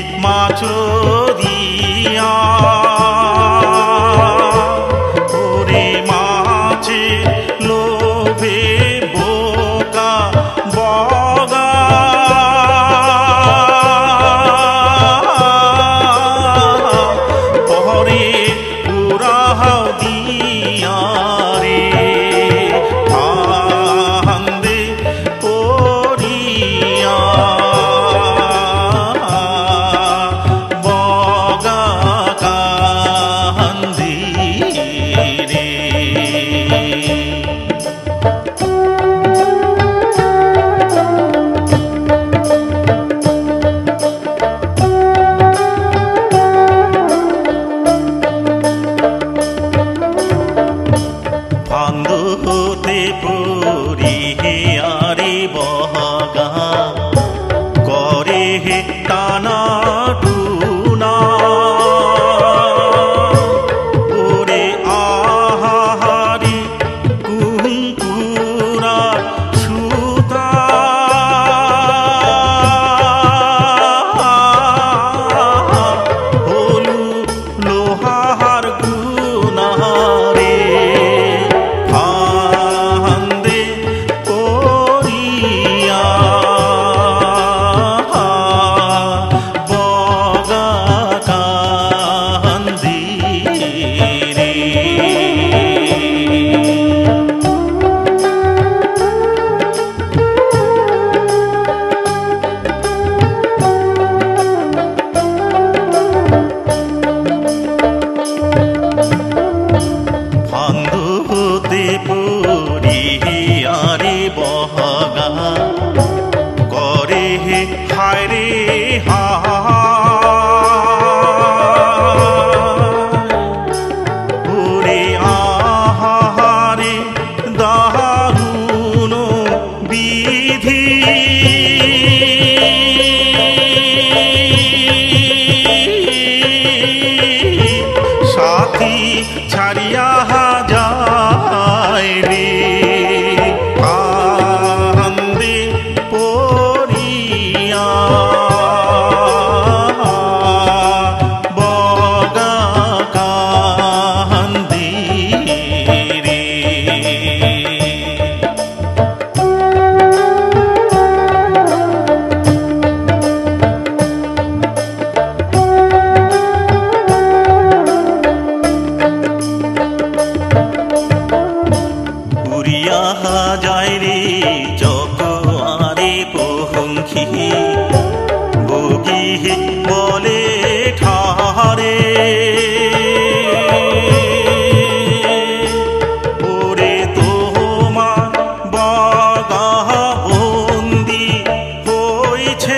মাছরিয়া ওরে মাছে লোভে বোকা বগা পরে উড়াও দিয়া রে ফান্দে পড়িয়া বগা কান্দি রে ফান্দ হতে পড়ি হে আরে বহগা করে হে টানা টুনা ওরে আহারি কুঙ্কুরা সুতা হলু লোহার গুনারে ফান্দে পড়িয়া বগা কান্দি রে ফান্দ হতে পড়ি আরে বহগা করে হে হায় রে ওরে আহারে দারুণ বিধি সাথী ছাড়িয়া যায় রে ফান্দে পড়িয়া বগা কান্দি রে উড়িয়া যায় রে চকোয়ারে পঙ্খী বগি বলে ঠারে ওরে তোমার বগা বন্দি হইছে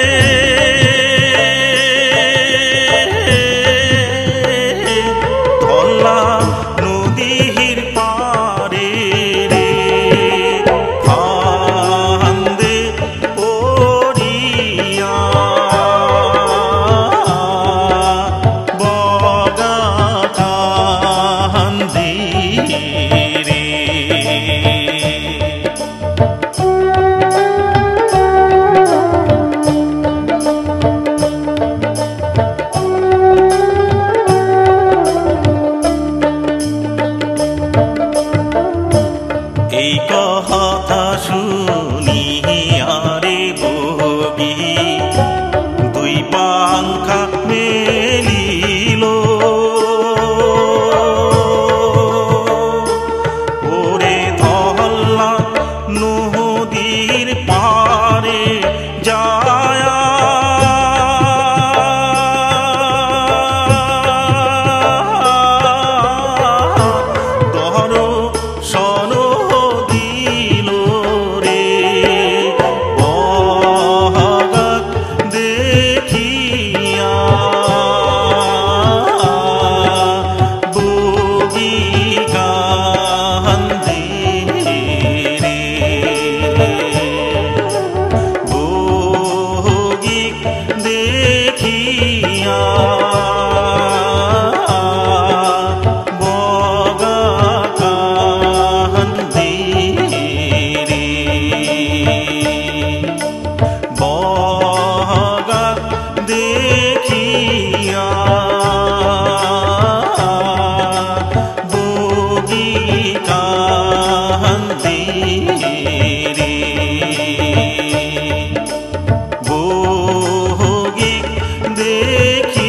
ধল্লা নদীর পারে রে ফান্দে পড়িয়া বগা কান্দি রে এই কথা শুনি আরে বগি দুই পাংখা মেলিল ওরে ধল্লা নদীর পারে যায়া দহর সন দিল রে বগা দেখিয়া বগি কান্দি রে বগি দেখিয়া বগা কান্দি রে বগা দে বহিয়া বগি কান্দি রে বগি দেখি